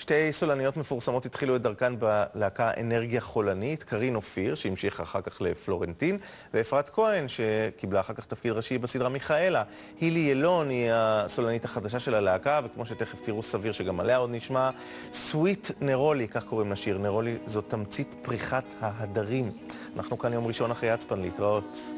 שתי סולניות מפורסמות התחילו את דרכן בלהקה אנרגיה חולנית, קרין אופיר, שהמשיכה אחר כך לפלורנטין, ואפרת כהן, שקיבלה אחר כך תפקיד ראשי בסדרה מיכאלה. הילי ילון היא הסולנית החדשה של הלהקה, וכמו שתכף תראו סביר שגם עליה עוד נשמע, סוויט נרולי, כך קוראים לשיר. נרולי זו תמצית פריחת ההדרים. אנחנו כאן יום ראשון אחרי יצפן, להתראות.